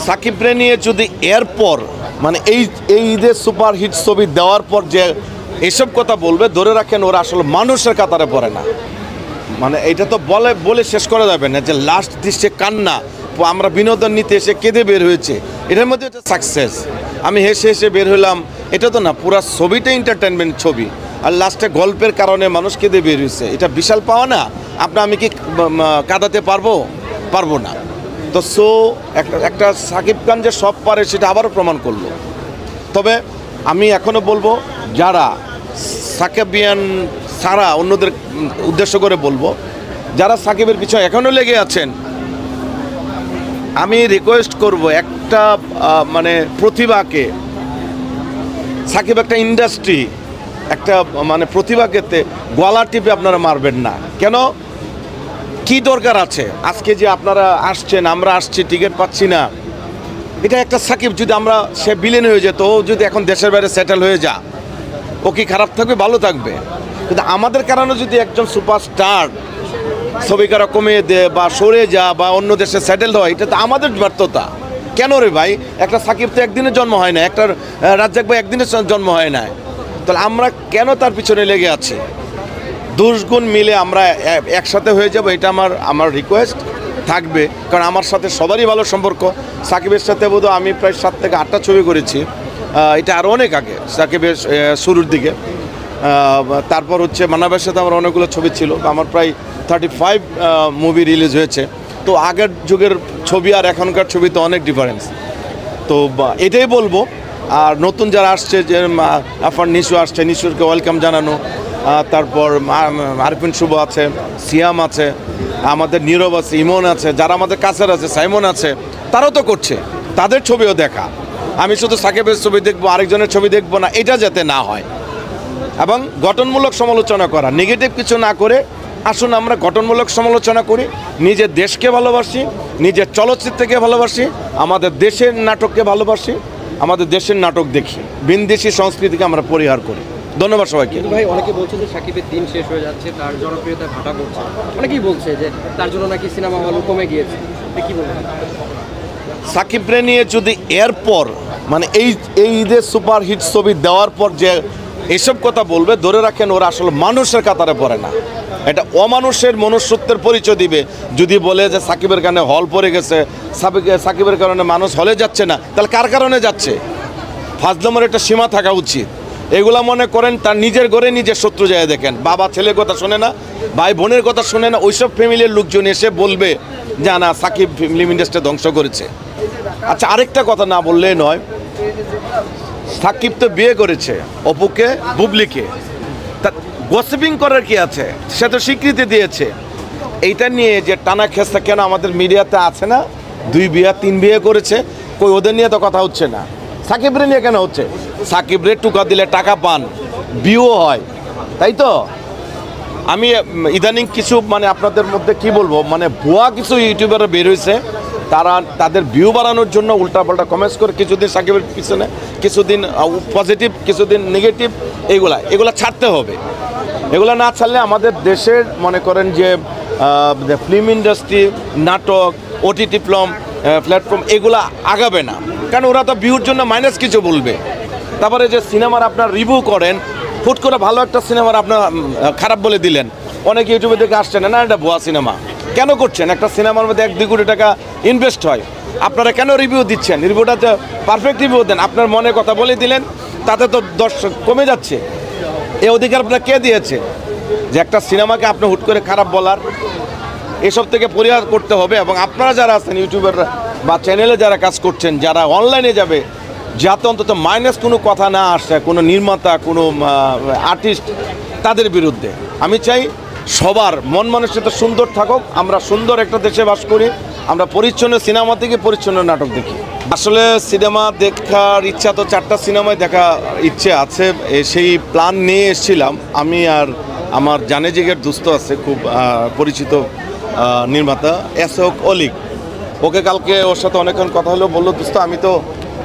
সাকিবরে নিয়ে যদি এরপর মানে এই ঈদের সুপারহিট ছবি দেওয়ার পর যে এসব কথা বলবে, ধরে রাখেন ওরা আসলে মানুষের কাতারে পড়ে না। মানে এটা তো বলে শেষ করা যাবে না যে লাস্ট দৃশ্যে কান্না, আমরা বিনোদন নিতে এসে কেঁদে বের হয়েছে, এটার মধ্যে একটা সাকসেস। আমি হেসে হেসে বের হলাম, এটা তো না, পুরো ছবিটা এন্টারটেনমেন্ট ছবি, আর লাস্টে গল্পের কারণে মানুষ কেঁদে বের হয়েছে, এটা বিশাল পাওয়া না। আমি কি কাঁদাতে পারবো না? তো একটা সাকিব খান যে সব পারে সেটা আবারও প্রমাণ করলো। তবে আমি এখনও বলবো, যারা সাকিবিয়ান ছাড়া অন্যদের উদ্দেশ্য করে বলবো, যারা সাকিবের পিছনে এখনও লেগে আছেন, আমি রিকোয়েস্ট করব একটা মানে প্রতিভাকে, সাকিব একটা ইন্ডাস্ট্রি, একটা মানে প্রতিভাকে গলা টিপে আপনারা মারবেন না। কেন, কি দরকার আছে আজকে যে আপনারা আসছেন, আমরা আসছি, টিকিট পাচ্ছি না, এটা একটা সাকিব যদি সে বিলেন হয়ে যেত, ও যদি এখন দেশের বাইরে সেটেল হয়ে যা, ও কি খারাপ থাকবে? ভালো থাকবে। কিন্তু আমাদের কারণে যদি একজন সুপারস্টার ছবিকারা কমিয়ে দেয় বা সরে যা বা অন্য দেশে সেটেল হয়, এটা তো আমাদের ব্যর্থতা। কেন রে ভাই, একটা সাকিব তো একদিনের জন্ম হয় না, একটা রাজ্জাক ভাই একদিনের জন্ম হয় না, তাহলে আমরা কেন তার পিছনে লেগে আছি? দুর্গুণ মিলে আমরা একসাথে হয়ে যাব, এটা আমার রিকোয়েস্ট থাকবে। কারণ আমার সাথে সবারই ভালো সম্পর্ক। সাকিবের সাথে বোধহয় আমি প্রায় 7 থেকে 8টা ছবি করেছি, এটা আরও অনেক আগে, সাকিবের শুরুর দিকে। তারপর হচ্ছে মানবের সাথে আমার অনেকগুলো ছবি ছিল, আমার প্রায় 35 মুভি রিলিজ হয়েছে। তো আগের যুগের ছবি আর এখনকার ছবি তো অনেক ডিফারেন্স। তো এটাই বলবো। আর নতুন যারা আসছে, যে আফান নিশু আসছে, নিশুরকে ওয়েলকাম জানানো। তারপর আরফিন শুভ আছে, সিয়াম আছে, আমাদের নীরব আছে, ইমন আছে, যারা আমাদের কাছের আছে, সাইমন আছে, তারাও তো করছে, তাদের ছবিও দেখা। আমি শুধু সাকিবের ছবি দেখবো, আরেকজনের ছবি দেখবো না, এটা যাতে না হয়। এবং গঠনমূলক সমালোচনা করা, নেগেটিভ কিছু না করে আসুন আমরা গঠনমূলক সমালোচনা করি, নিজের দেশকে ভালোবাসি, নিজের চলচ্চিত্রকে ভালোবাসি, আমাদের দেশের নাটককে ভালোবাসি, আমাদের দেশের নাটক দেখি, বিনদেশি সংস্কৃতিকে আমরা পরিহার করি। ধন্যবাদ সবাইকে। ভাই, অনেকে বলছে যে সাকিবের দিন শেষ হয়ে যাচ্ছে, তার জনপ্রিয়তা ভাটা পড়ছে, অনেকেই বলছে যে তার জন্য নাকি সিনেমা হল কমে গিয়েছে, কি বলবেন? সাকিবরে নিয়ে যদি এরপর মানে এই ঈদের সুপারহিট ছবি দেওয়ার পর যে এসব কথা বলবে, ধরে রাখেন ওরা আসলে মানুষের কাতারে পড়ে না, এটা অমানুষের মনুষ্যত্বের পরিচয় দিবে। যদি বলে যে সাকিবের কারণে হল পড়ে গেছে, সাকিবের কারণে মানুষ হলে যাচ্ছে না, তাহলে কার কারণে যাচ্ছে? ফাজলামের একটা সীমা থাকা উচিত। এগুলা মনে করেন তার নিজের ঘরে নিজের শত্রু যায় দেখেন, বাবা ছেলের কথা শোনে না, ভাই বোনের কথা শোনে না, ওইসব ফ্যামিলির লোকজন এসে বলবে যে না, সাকিব ফিল্ম ইন্ডাস্ট্রি ধ্বংস করেছে। আচ্ছা, আরেকটা কথা না বললেই নয়, সাকিব তো বিয়ে করেছে অপুকে, বুবলিকে, তা গসিপিং করার কি আছে? সে তো স্বীকৃতি দিয়েছে। এইটা নিয়ে যে টানা খেসা কেন আমাদের মিডিয়াতে আছে না, 2 বিয়ে 3 বিয়ে করেছে, কই ওদের নিয়ে তো কথা হচ্ছে না, সাকিবরে নিয়ে কেন হচ্ছে? সাকিবরে টুকা দিলে টাকা পান, বিও হয়, তাই তো? আমি ইদানিং কিছু মানে আপনাদের মধ্যে কি বলবো, মানে ভুয়া কিছু ইউটিউবাররা বের হয়েছে, তাদের ভিউ বাড়ানোর জন্য উল্টাপাল্টা কমেন্টস করে কিছুদিন সাকিবের পিছনে, কিছুদিন পজিটিভ, কিছুদিন নেগেটিভ, এগুলা ছাড়তে হবে। এগুলো না ছাড়লে আমাদের দেশের মনে করেন যে ফিল্ম ইন্ডাস্ট্রি, নাটক, ওটিটি প্ল্যাটফর্ম এগুলা আগাবে না, কারণ ওরা তো ভিউর জন্য মাইনাস কিছু বলবে। তারপরে যে সিনেমার আপনার রিভিউ করেন, হুট করে ভালো একটা সিনেমার আপনার খারাপ বলে দিলেন, অনেক ইউটিউবে দেখে আসছেন না, এটা ভুয়া সিনেমা। কেন করছেন? একটা সিনেমার মধ্যে 1-2 কোটি টাকা ইনভেস্ট হয়, আপনারা কেন রিভিউ দিচ্ছেন? রিভিউটা তো পারফেক্ট রিভিউ দেন, আপনার মনে কথা বলে দিলেন, তাতে তো দর্শক কমে যাচ্ছে। এই অধিকার আপনার কে দিয়েছে যে একটা সিনেমাকে আপনি হুট করে খারাপ বলার? এসব থেকে পরিহার করতে হবে। এবং আপনারা যারা আছেন ইউটিউবের বা চ্যানেলে যারা কাজ করছেন, যারা অনলাইনে যাবে, যাতে অন্তত মাইনাস কোনো কথা না আসে কোনো নির্মাতা, কোনো আর্টিস্ট, তাদের বিরুদ্ধে। আমি চাই সবার মন মানসিকতা সুন্দর থাকুক, আমরা সুন্দর একটা দেশে বাস করি, আমরা পরিচ্ছন্ন সিনেমা থেকে পরিচ্ছন্ন নাটক দেখি। আসলে সিনেমা দেখার ইচ্ছা তো 4টা সিনেমায় দেখা ইচ্ছে আছে, সেই প্ল্যান নিয়ে এসেছিলাম আমি। আর আমার জানে জিগের দুস্থ আছে, খুব পরিচিত নির্মাতা এসক অলিক, ওকে কালকে ওর সাথে অনেকক্ষণ কথা হলো, বললো দোস্ত আমি তো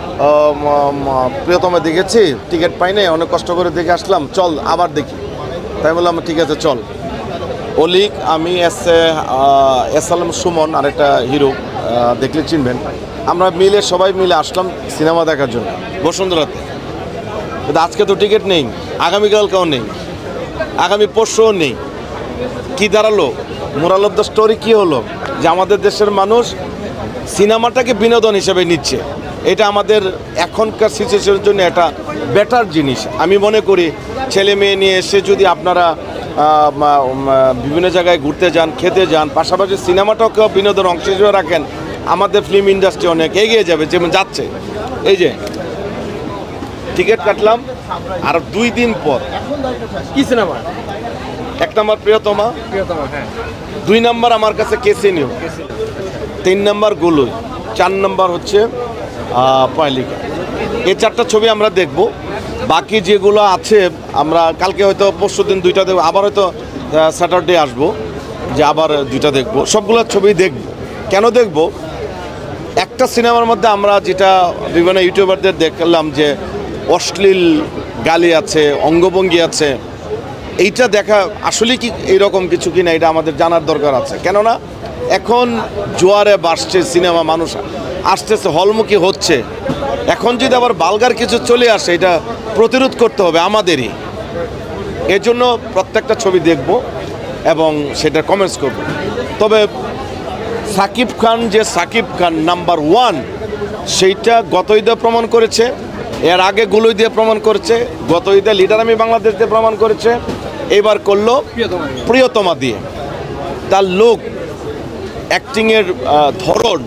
প্রিয়তমে দেখেছি, টিকিট পাই নাই, অনেক কষ্ট করে দেখে আসলাম, চল আবার দেখি। তাই বললাম ঠিক আছে চল। অলিক, আমি এস আলম সুমন, আরেকটা হিরো, দেখলে চিনবেন, আমরা সবাই মিলে আসলাম সিনেমা দেখার জন্য বসুন্ধরাতে। কিন্তু আজকে তো টিকিট নেই, আগামীকালকেও নেই, আগামী পরশুও নেই। কি দাঁড়ালো? মোরাল অফ দ্য স্টোরি কী হলো? যে আমাদের দেশের মানুষ সিনেমাটাকে বিনোদন হিসেবে নিচ্ছে। এটা আমাদের এখনকার সিচুয়েশনের জন্য একটা বেটার জিনিস আমি মনে করি। ছেলে মেয়ে নিয়ে এসে যদি আপনারা বিভিন্ন জায়গায় ঘুরতে যান, খেতে যান, পাশাপাশি সিনেমাটাকেও বিনোদন অংশ হিসেবে রাখেন, আমাদের ফিল্ম ইন্ডাস্ট্রি অনেক এগিয়ে যাবে, যেমন যাচ্ছে। এই যে টিকিট কাটলাম, আর 2 দিন পর কি সিনেমা? 1 নম্বর প্রিয়তমা, হ্যাঁ। 2 নম্বর আমার কাছে কেসি নিউ, 3 নম্বর গুলুই, 4 নম্বর হচ্ছে পয়লিকা। এই 4টা ছবি আমরা দেখব। বাকি যেগুলো আছে আমরা কালকে হয়তো পরশুদিন 2টা দেখব, আবার হয়তো স্যাটারডে আসবো, যে আবার 2টা দেখব। সবগুলো ছবি দেখব। কেন দেখব? একটা সিনেমার মধ্যে আমরা যেটা বিভিন্ন ইউটিউবারদের দেখলাম যে অশ্লীল গালি আছে, অঙ্গভঙ্গি আছে, এইটা দেখা আসলে কি এইরকম কিছু কিনা এটা আমাদের জানার দরকার আছে। কেননা এখন জোয়ারে বাসছে সিনেমা, মানুষ আসতেছে, হলমুখী হচ্ছে। এখন যদি আবার বালগার কিছু চলে আসে, এটা প্রতিরোধ করতে হবে আমাদেরই। এর জন্য প্রত্যেকটা ছবি দেখব এবং সেটা কমেন্টস করব। তবে সাকিব খান যে সাকিব খান নাম্বার 1, সেইটা গত ঈদে প্রমাণ করেছে, এর আগে গুলোই দিয়ে প্রমাণ করেছে, গত ঈদে লিডার আমি বাংলাদেশ দিয়ে প্রমাণ করেছে, এবার করলো প্রিয়তমা দিয়ে। তার লোক অ্যাক্টিংয়ের ধরন,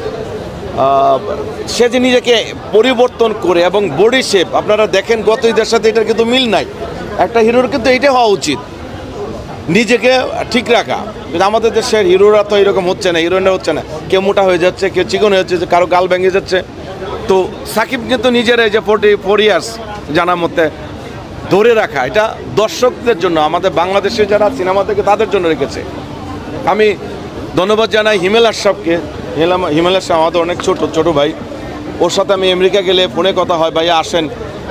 সে যে নিজেকে পরিবর্তন করে এবং বডি শেপ আপনারা দেখেন, গত ঈদের সাথে এটার কিন্তু মিল নাই। একটা হিরোর কিন্তু এইটা হওয়া উচিত, নিজেকে ঠিক রাখা। কিন্তু আমাদের দেশের হিরোরা তো এরকম হচ্ছে না, হিরোইনরা হচ্ছে না, কেউ মোটা হয়ে যাচ্ছে, কেউ চিকন হয়ে যাচ্ছে, কারো গাল ভেঙে যাচ্ছে। তো সাকিব কিন্তু নিজের এই যে 44 ইয়ার্স জানার মধ্যে ধরে রাখা, এটা দর্শকদের জন্য, আমাদের বাংলাদেশে যারা সিনেমা দেখে তাদের জন্য রেখেছে। আমি ধন্যবাদ জানাই হিমেল আশরাফকে। হিমেল আশরাফ আমাদের অনেক ছোট ভাই, ওর সাথে আমি আমেরিকা গেলে ফোনে কথা হয়, ভাইয়া আসেন,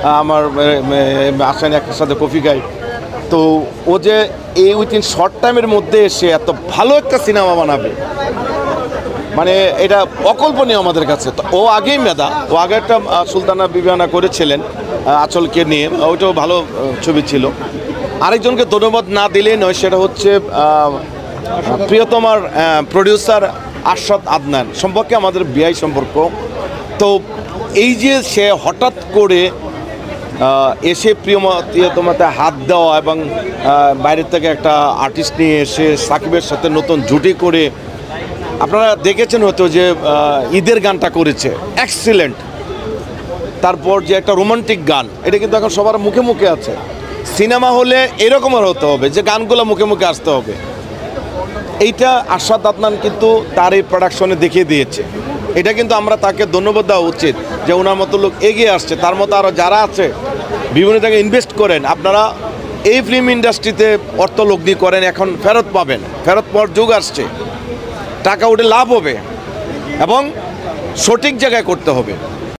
আসেন একসাথে কফি খাই। তো ও যে এই উইথিন শর্ট টাইমের মধ্যে এসে এত ভালো একটা সিনেমা বানাবে, মানে এটা অকল্পনীয় আমাদের কাছে। তো ও আগেই মেধা, ও আগে একটা সুলতানা বিবিয়ানা করেছিলেন আঁচলকে নিয়ে, ওইটাও ভালো ছবি ছিল। আরেকজনকে ধন্যবাদ না দিলেই নয়, সেটা হচ্ছে প্রিয়তমার প্রডিউসার আরশাদ আদনান, সম্পর্কে আমাদের বিআই সম্পর্ক। তো এই যে সে হঠাৎ করে এসে প্রিয়তমাতে হাত দেওয়া এবং বাইরের থেকে একটা আর্টিস্ট নিয়ে এসে সাকিবের সাথে নতুন জুটি করে, আপনারা দেখেছেন হয়তো যে ঈদের গানটা করেছে, এক্সিলেন্ট। তারপর যে একটা রোমান্টিক গান, এটা কিন্তু এখন সবার মুখে মুখে আছে। সিনেমা হলে এরকমের হতে হবে যে গানগুলো মুখে মুখে আসতে হবে। এইটা আরশাদ আদনান কিন্তু তার এই প্রোডাকশনে দেখিয়ে দিয়েছে। এটা কিন্তু আমরা তাকে ধন্যবাদ দেওয়া উচিত যে ওনার মতো লোক এগিয়ে আসছে। তার মতো আরও যারা আছে বিভিন্ন জায়গায় ইনভেস্ট করেন, আপনারা এই ফিল্ম ইন্ডাস্ট্রিতে অর্থ লগ্নি করেন, এখন ফেরত পাবেন, ফেরত পাওয়ার যুগ আসছে। টাকা উঠে লাভ হবে এবং সঠিক জায়গায় করতে হবে।